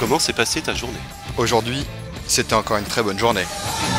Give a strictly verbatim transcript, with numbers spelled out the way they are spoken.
Comment s'est passée ta journée? Aujourd'hui, c'était encore une très bonne journée.